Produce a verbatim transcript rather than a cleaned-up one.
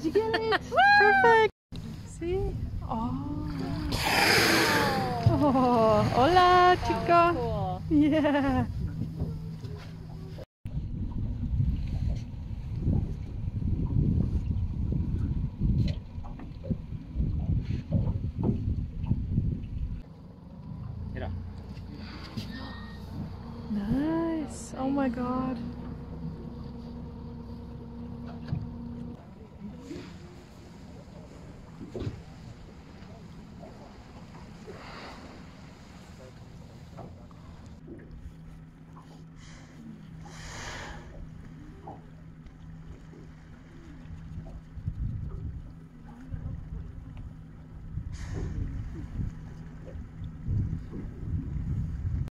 you get it? Perfect. See? Oh. Oh. Hola, chica. Cool. Yeah. Nice. Oh my God.